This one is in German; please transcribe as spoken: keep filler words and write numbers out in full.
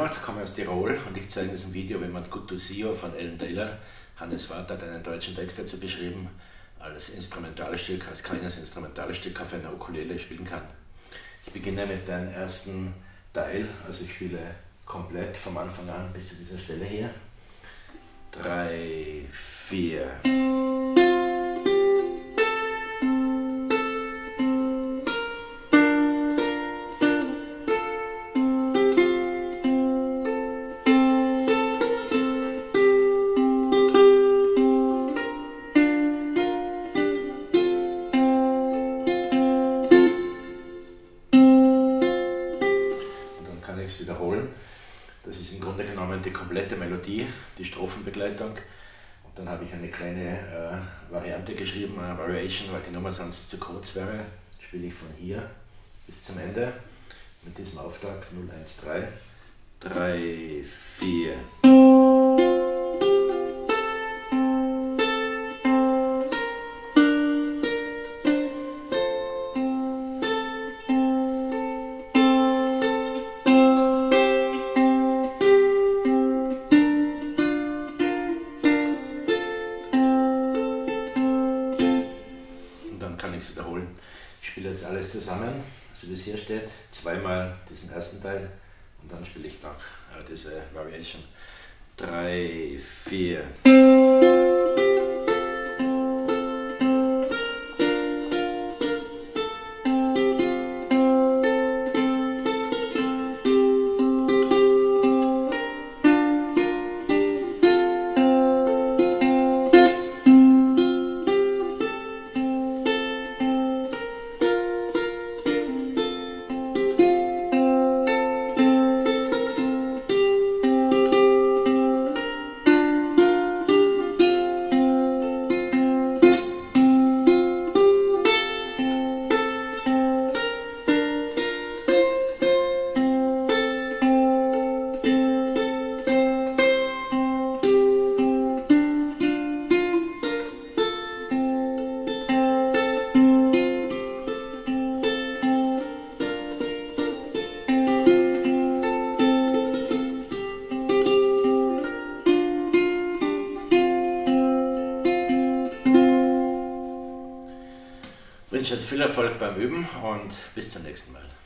Helmut, komme aus Tirol und ich zeige in diesem Video, wie man WIEDER HIER von Allan Taylor, Hannes Vater hat einen deutschen Text dazu geschrieben, als Instrumentalstück, als kleines Instrumentalstück auf einer Ukulele spielen kann. Ich beginne mit dem ersten Teil, also ich spiele komplett vom Anfang an bis zu dieser Stelle hier. Drei, vier. Kann ich es wiederholen. Das ist im Grunde genommen die komplette Melodie, die Strophenbegleitung. Und dann habe ich eine kleine äh, Variante geschrieben, eine Variation, weil die Nummer sonst zu kurz wäre. Spiele ich von hier bis zum Ende mit diesem Auftakt null, eins, drei, drei, vier. Kann ich es wiederholen. Ich spiele jetzt alles zusammen, so wie es hier steht, zweimal diesen ersten Teil und dann spiele ich noch äh, diese Variation. Drei, vier. Ich wünsche jetzt viel Erfolg beim Üben und bis zum nächsten Mal.